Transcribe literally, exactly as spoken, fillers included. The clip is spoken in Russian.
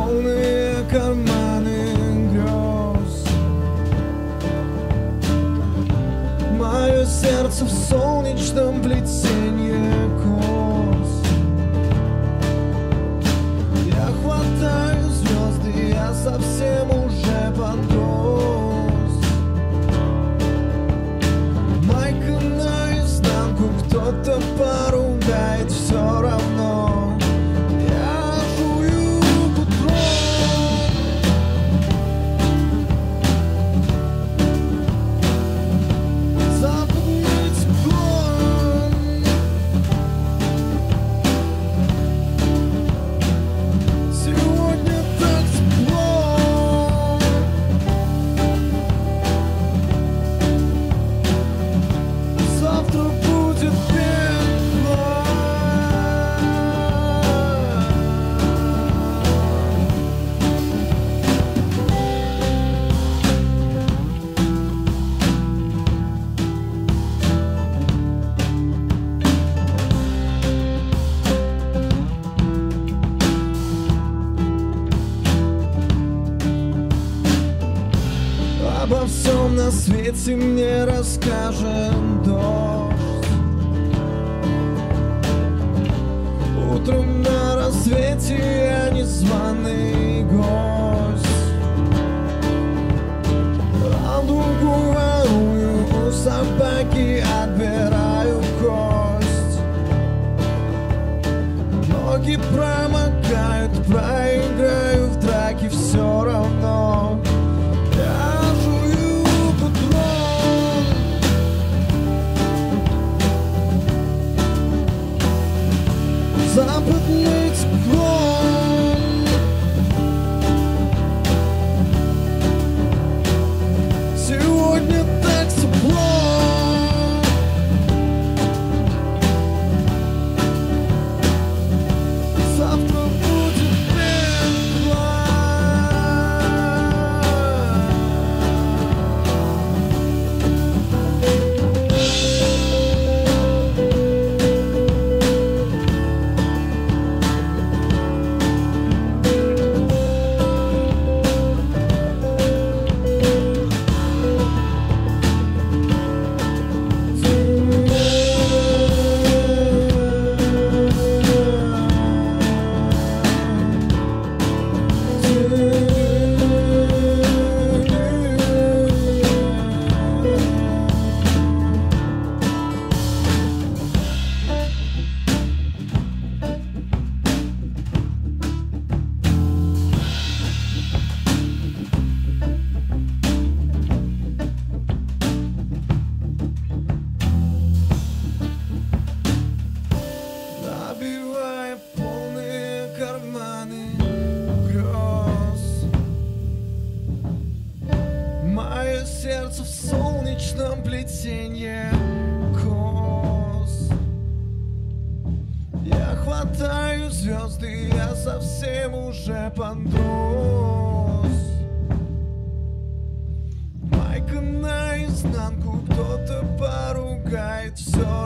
полные карманы грез. Мое сердце в солнечном плетенье кос. Я хватаю звезды, я совсем уже подрос. Майка наизнанку, кто-то поругает, все равно. Я жую путрон. Западный циклон. Сегодня так тепло. Завтра будет пекло. Обо всем на свете мне расскажет дождь. Утром на рассвете я незваный гость. Радугу ворую, у собаки отбираю кость. Ноги промокают, проиграю в драке, все равно. Я жую патрон. Западный циклон. Сегодня так тепло. Завтра будет пекло. Набивая полные карманы грез. Мое сердце в солнечном плетенье кос. Я хватаю звезды, я совсем уже подрос. Майка наизнанку, кто-то поругает, все